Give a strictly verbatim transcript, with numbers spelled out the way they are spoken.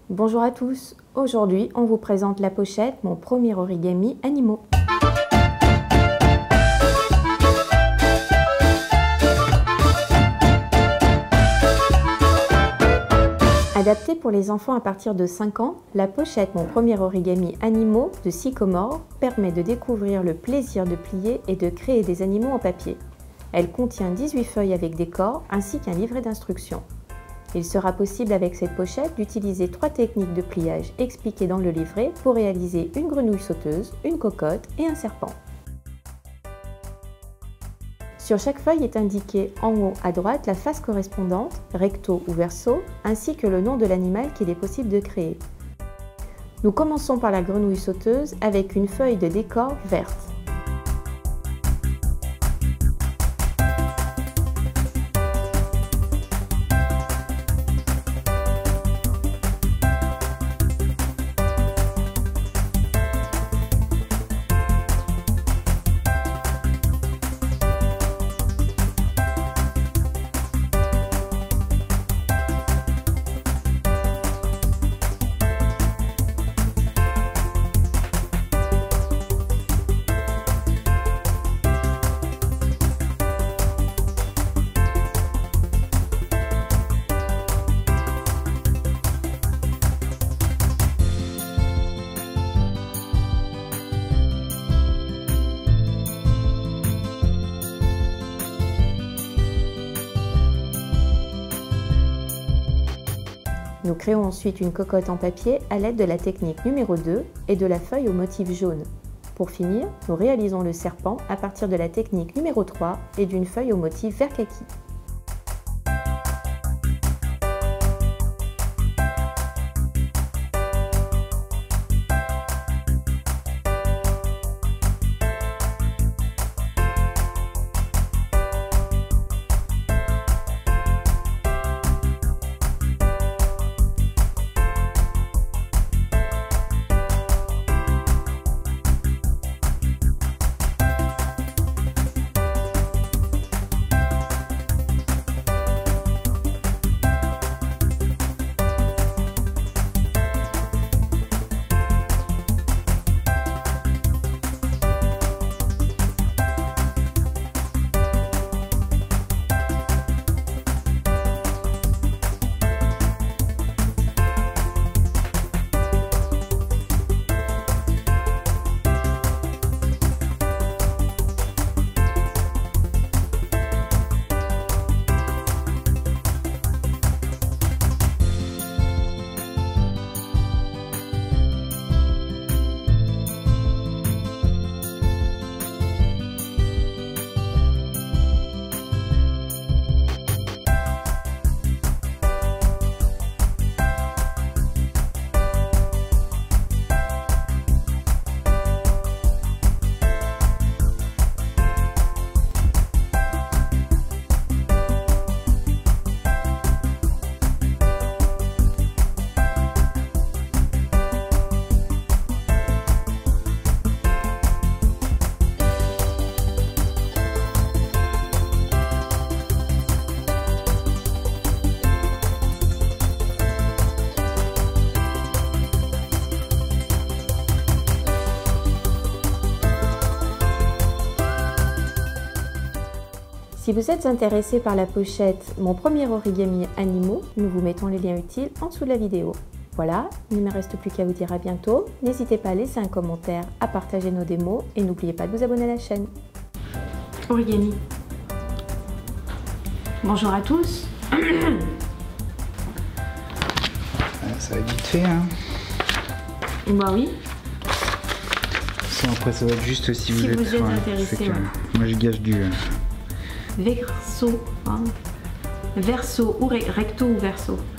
Bonjour à tous, aujourd'hui on vous présente la pochette Mon premier origami animaux. Adaptée pour les enfants à partir de cinq ans, la pochette Mon premier origami animaux de Sycomore permet de découvrir le plaisir de plier et de créer des animaux en papier. Elle contient dix-huit feuilles avec décor ainsi qu'un livret d'instructions. Il sera possible avec cette pochette d'utiliser trois techniques de pliage expliquées dans le livret pour réaliser une grenouille sauteuse, une cocotte et un serpent. Sur chaque feuille est indiqué en haut à droite la face correspondante, recto ou verso, ainsi que le nom de l'animal qu'il est possible de créer. Nous commençons par la grenouille sauteuse avec une feuille de décor verte. Nous créons ensuite une cocotte en papier à l'aide de la technique numéro deux et de la feuille au motif jaune. Pour finir, nous réalisons le serpent à partir de la technique numéro trois et d'une feuille au motif vert kaki. Si vous êtes intéressé par la pochette Mon premier origami animaux, nous vous mettons les liens utiles en dessous de la vidéo. Voilà, il ne me reste plus qu'à vous dire à bientôt. N'hésitez pas à laisser un commentaire, à partager nos démos et n'oubliez pas de vous abonner à la chaîne. Origami. Bonjour à tous. Ça va vite fait, hein. Bah oui. Ça, après ça va être juste si vous si êtes, vous êtes ouais, intéressé. Ouais. Moi je gage du... Euh... Verso, hein. Verso ou recto ou verso.